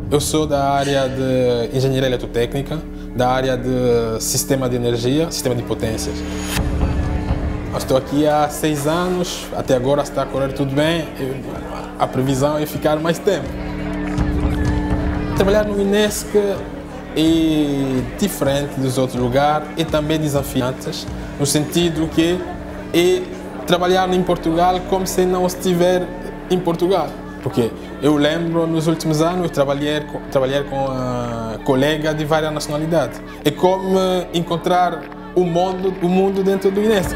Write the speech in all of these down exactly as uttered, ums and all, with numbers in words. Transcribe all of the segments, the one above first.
Eu sou da área de engenharia eletrotécnica, da área de sistema de energia, sistema de potências. Eu estou aqui há seis anos, até agora está a correr tudo bem. A previsão é ficar mais tempo. Trabalhar no Inesc é diferente dos outros lugares e também desafiante, no sentido que é trabalhar em Portugal como se não estiver em Portugal. Porque eu lembro, nos últimos anos, trabalhei, trabalhei com uh, colegas de várias nacionalidades. É como encontrar o mundo, o mundo dentro do Inesc.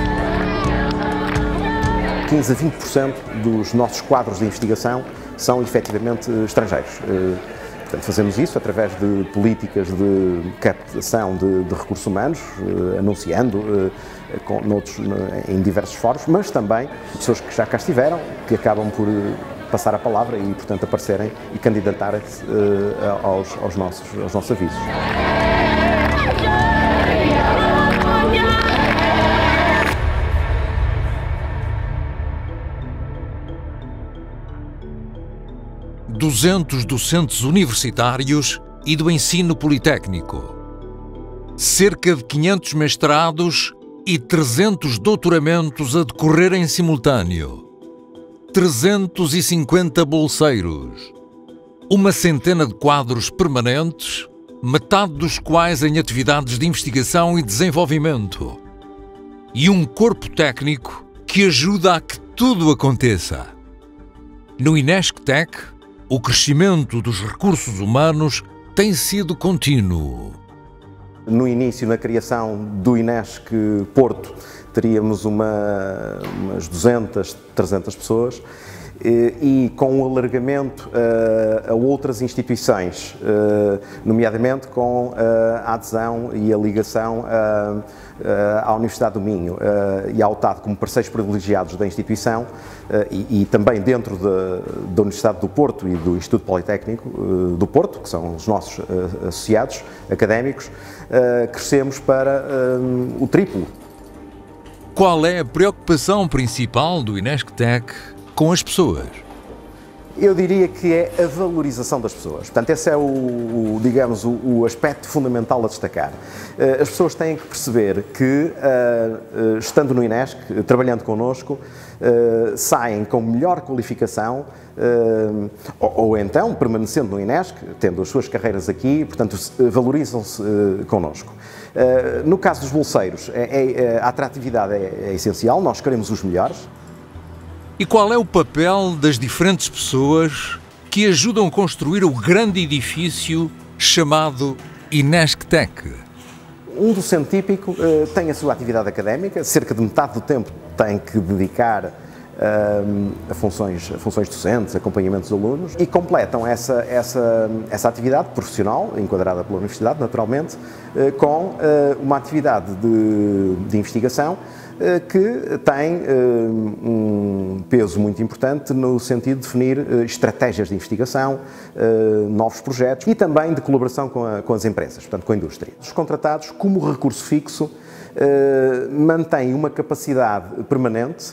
quinze a vinte por cento dos nossos quadros de investigação são efetivamente estrangeiros. Portanto, fazemos isso através de políticas de captação de, de recursos humanos, anunciando com, noutros, em diversos fóruns, mas também pessoas que já cá estiveram, que acabam por passar a palavra e, portanto, aparecerem e candidatarem-se aos, aos, nossos, aos nossos avisos. duzentos docentes universitários e do ensino politécnico, cerca de quinhentos mestrados e trezentos doutoramentos a decorrer em simultâneo, trezentos e cinquenta bolseiros, uma centena de quadros permanentes, metade dos quais em atividades de investigação e desenvolvimento, e um corpo técnico que ajuda a que tudo aconteça. No InescTech, o crescimento dos recursos humanos tem sido contínuo. No início, na criação do Inesc Porto, teríamos uma, umas duzentas, trezentas pessoas e, e com o alargamento uh, a outras instituições, uh, nomeadamente com uh, a adesão e a ligação uh, uh, à Universidade do Minho uh, e ao T A D como parceiros privilegiados da instituição uh, e, e também dentro de, da Universidade do Porto e do Instituto Politécnico uh, do Porto, que são os nossos uh, associados académicos, uh, crescemos para uh, o triplo. Qual é a preocupação principal do InescTech com as pessoas? Eu diria que é a valorização das pessoas. Portanto, esse é o, o digamos, o, o aspecto fundamental a destacar. Uh, as pessoas têm que perceber que, uh, uh, estando no Inesc, uh, trabalhando connosco, uh, saem com melhor qualificação, uh, ou, ou então, permanecendo no Inesc, tendo as suas carreiras aqui, portanto, uh, valorizam-se uh, connosco. Uh, no caso dos bolseiros, é, é, a atratividade é, é essencial, nós queremos os melhores. E qual é o papel das diferentes pessoas que ajudam a construir o grande edifício chamado InescTech? Um docente típico uh, tem a sua atividade académica, cerca de metade do tempo tem que dedicar uh, a, funções, a funções docentes, acompanhamento dos alunos, e completam essa, essa, essa atividade profissional, enquadrada pela Universidade, naturalmente, uh, com uh, uma atividade de, de investigação que tem um peso muito importante no sentido de definir estratégias de investigação, novos projetos e também de colaboração com, a, com as empresas, portanto com a indústria. Os contratados, como recurso fixo, mantêm uma capacidade permanente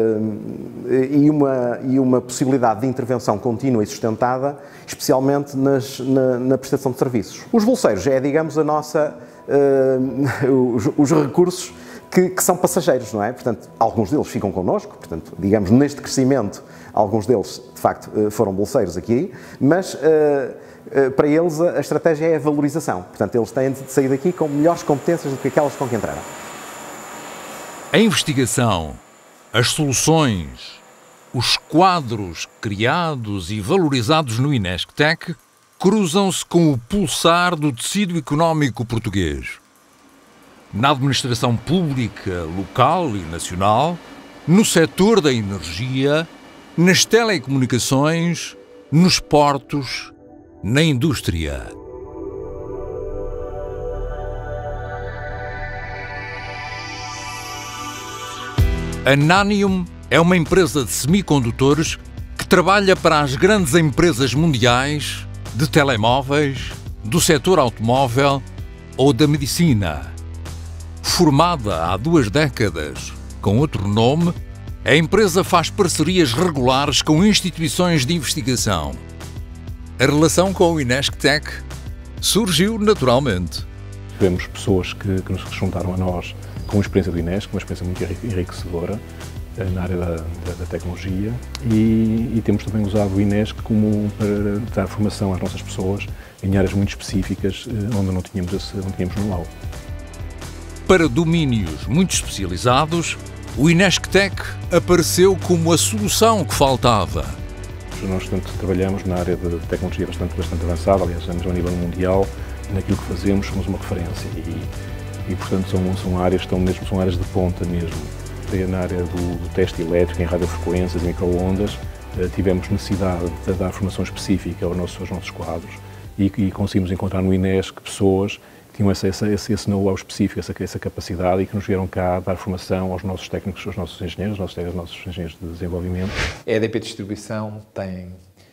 e uma, e uma possibilidade de intervenção contínua e sustentada, especialmente nas, na, na prestação de serviços. Os bolseiros é, digamos, a nossa, os, os recursos Que, que são passageiros, não é? Portanto, alguns deles ficam connosco, portanto, digamos, neste crescimento, alguns deles, de facto, foram bolseiros aqui, mas uh, uh, para eles a, a estratégia é a valorização. Portanto, eles têm de sair daqui com melhores competências do que aquelas com que entraram. A investigação, as soluções, os quadros criados e valorizados no InescTech cruzam-se com o pulsar do tecido económico português. Na administração pública, local e nacional, no setor da energia, nas telecomunicações, nos portos, na indústria. A Nanium é uma empresa de semicondutores que trabalha para as grandes empresas mundiais de telemóveis, do setor automóvel ou da medicina. Formada há duas décadas, com outro nome, a empresa faz parcerias regulares com instituições de investigação. A relação com o INESC-Tec surgiu naturalmente. Tivemos pessoas que, que nos juntaram a nós com a experiência do INESC, uma experiência muito enriquecedora na área da, da, da tecnologia e, e temos também usado o INESC como para dar formação às nossas pessoas em áreas muito específicas onde não tínhamos, esse, não tínhamos know-how. Para domínios muito especializados, o INESC-Tec apareceu como a solução que faltava. Nós, portanto, trabalhamos na área de tecnologia bastante, bastante avançada, aliás, a nível mundial, naquilo que fazemos somos uma referência e, e portanto, são, são áreas, estão mesmo, são áreas de ponta mesmo. Na área do, do teste elétrico, em radiofrequências, em microondas, tivemos necessidade de dar formação específica aos nossos, aos nossos quadros e, e conseguimos encontrar no INESC pessoas que tinham essa, essa, esse, esse know-how específico, essa, essa capacidade e que nos vieram cá dar formação aos nossos técnicos, aos nossos engenheiros, aos nossos, aos nossos engenheiros de desenvolvimento. A E D P Distribuição tem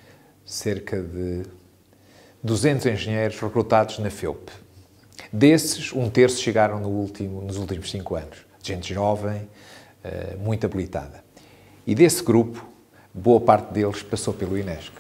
cerca de duzentos engenheiros recrutados na FEUP. Desses, um terço chegaram no último, nos últimos cinco anos. Gente jovem, muito habilitada. E desse grupo, boa parte deles passou pelo INESC.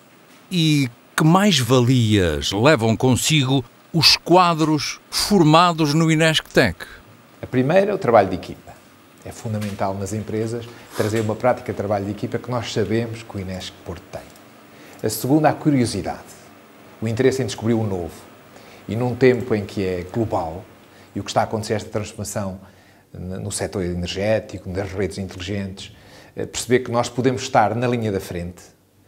E que mais-valias levam consigo os quadros formados no INESC-Tec? A primeira é o trabalho de equipa. É fundamental nas empresas trazer uma prática de trabalho de equipa que nós sabemos que o INESC Porto tem. A segunda, a curiosidade. O interesse em descobrir o novo. E num tempo em que é global, e o que está a acontecer esta transformação no setor energético, nas redes inteligentes, perceber que nós podemos estar na linha da frente,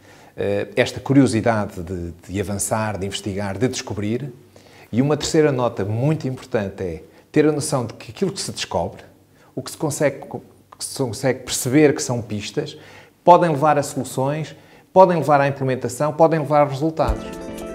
esta curiosidade de, de avançar, de investigar, de descobrir. E uma terceira nota muito importante é ter a noção de que aquilo que se descobre, o que se consegue, que se consegue perceber que são pistas, podem levar a soluções, podem levar à implementação, podem levar a resultados.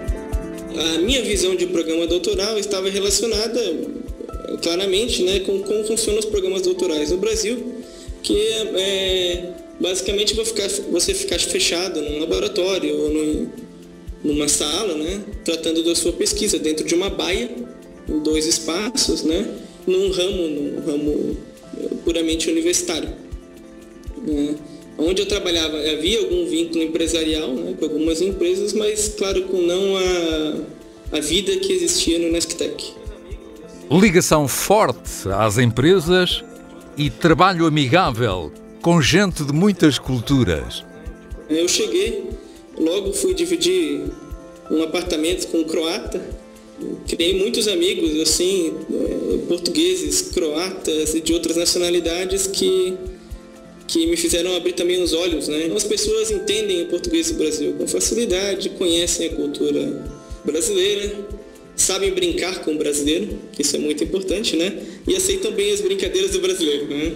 A minha visão de programa doutoral estava relacionada claramente, né, com como funcionam os programas doutorais no Brasil, que é, é basicamente você ficar fechado num laboratório ou num, numa sala, né, tratando da sua pesquisa dentro de uma baia, em dois espaços, né, num ramo, num ramo puramente universitário. Né. Onde eu trabalhava havia algum vínculo empresarial, né, com algumas empresas, mas claro, com não a, a vida que existia no INESC-Tec. Ligação forte às empresas e trabalho amigável com gente de muitas culturas. Eu cheguei, logo fui dividir um apartamento com um croata, criei muitos amigos, assim, portugueses, croatas e de outras nacionalidades que, que me fizeram abrir também os olhos, né? As pessoas entendem o português do Brasil com facilidade, conhecem a cultura brasileira, sabem brincar com o brasileiro, que isso é muito importante, né? E aceitam bem as brincadeiras do brasileiro, né?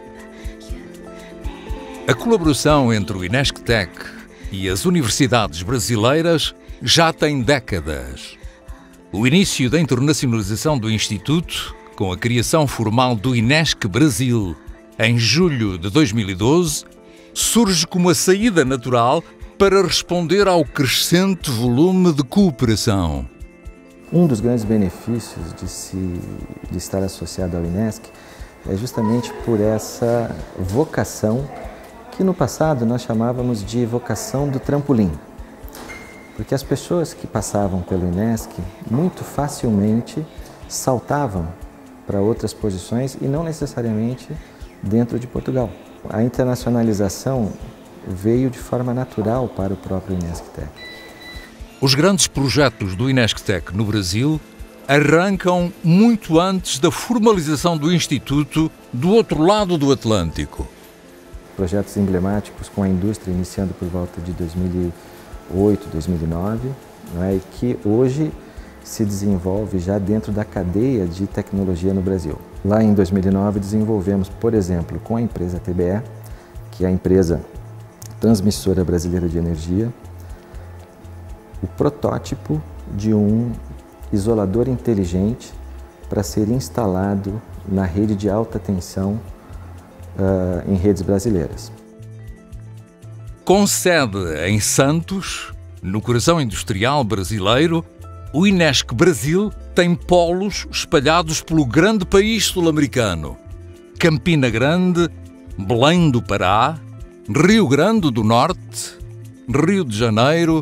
A colaboração entre o INESC-Tec e as universidades brasileiras já tem décadas. O início da internacionalização do Instituto, com a criação formal do INESC Brasil, em julho de dois mil e doze, surge como a saída natural para responder ao crescente volume de cooperação. Um dos grandes benefícios de, se, de estar associado ao INESC é justamente por essa vocação que no passado nós chamávamos de vocação do trampolim. Porque as pessoas que passavam pelo INESC muito facilmente saltavam para outras posições e não necessariamente dentro de Portugal. A internacionalização veio de forma natural para o próprio INESC-Tec. Os grandes projetos do INESC-Tec no Brasil arrancam muito antes da formalização do Instituto do outro lado do Atlântico. Projetos emblemáticos com a indústria iniciando por volta de dois mil e oito, dois mil e nove, né, e que hoje se desenvolve já dentro da cadeia de tecnologia no Brasil. Lá em dois mil e nove desenvolvemos, por exemplo, com a empresa T B E, que é a empresa transmissora brasileira de energia, o protótipo de um isolador inteligente para ser instalado na rede de alta tensão uh, em redes brasileiras. Com sede em Santos, no coração industrial brasileiro, o INESC Brasil tem polos espalhados pelo grande país sul-americano. Campina Grande, Belém do Pará, Rio Grande do Norte, Rio de Janeiro,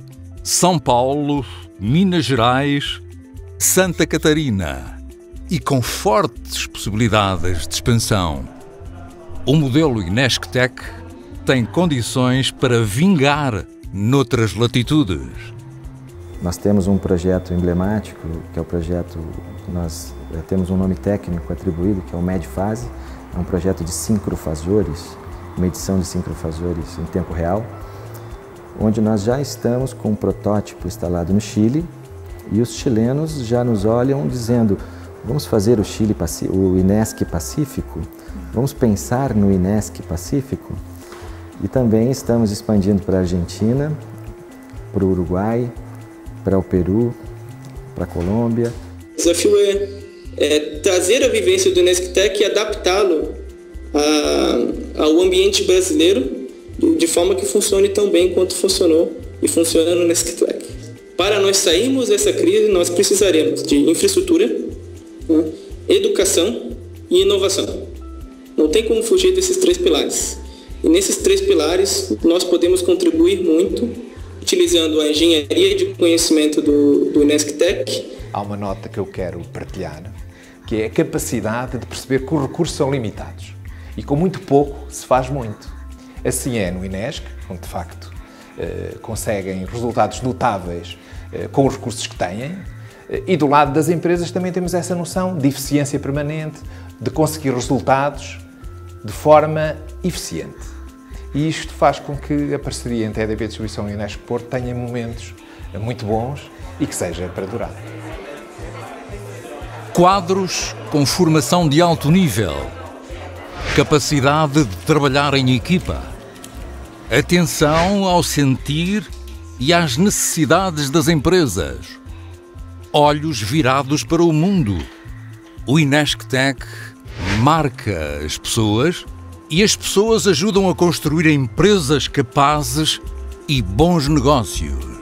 São Paulo, Minas Gerais, Santa Catarina e com fortes possibilidades de expansão. O modelo INESC-Tec tem condições para vingar noutras latitudes. Nós temos um projeto emblemático, que é o projeto, nós temos um nome técnico atribuído, que é o MEDFase, é um projeto de sincrofasores, medição de sincrofasores em tempo real, onde nós já estamos com um protótipo instalado no Chile e os chilenos já nos olham dizendo: vamos fazer o, Chile, o INESC Pacífico, vamos pensar no INESC Pacífico. E também estamos expandindo para a Argentina, para o Uruguai, para o Peru, para a Colômbia. O desafio é, é trazer a vivência do INESC-Tec e adaptá-lo ao ambiente brasileiro de forma que funcione tão bem quanto funcionou e funciona no INESC-Tec. Para nós sairmos dessa crise, nós precisaremos de infraestrutura, né, educação e inovação. Não tem como fugir desses três pilares. E nesses três pilares, nós podemos contribuir muito, utilizando a engenharia de conhecimento do, do INESC-Tec. Há uma nota que eu quero partilhar, que é a capacidade de perceber que os recursos são limitados e com muito pouco se faz muito. Assim é no INESC, onde de facto eh, conseguem resultados notáveis eh, com os recursos que têm, eh, e do lado das empresas também temos essa noção de eficiência permanente, de conseguir resultados de forma eficiente. E isto faz com que a parceria entre a E D P Distribuição e o INESC Porto tenha momentos muito bons e que seja para durar. Quadros com formação de alto nível, capacidade de trabalhar em equipa, atenção ao sentir e às necessidades das empresas, olhos virados para o mundo. O INESC-Tec marca as pessoas e as pessoas ajudam a construir empresas capazes e bons negócios.